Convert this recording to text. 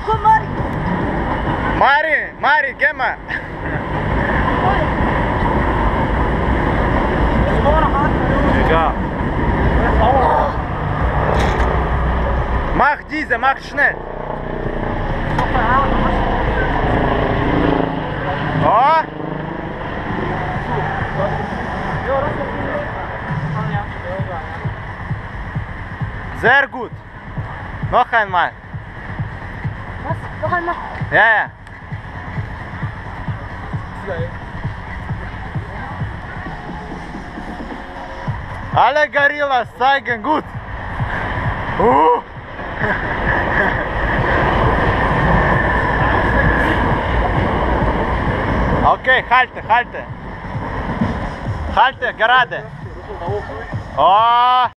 komm, Mari. Mari, geh mal. Egal. Mach diese, mach schnell. Oh. Sehr gut. Noch einmal. Was? Noch einmal? Ja, ja. Alle Gorillas zeigen gut. Okay, halte. Halte gerade. Oh.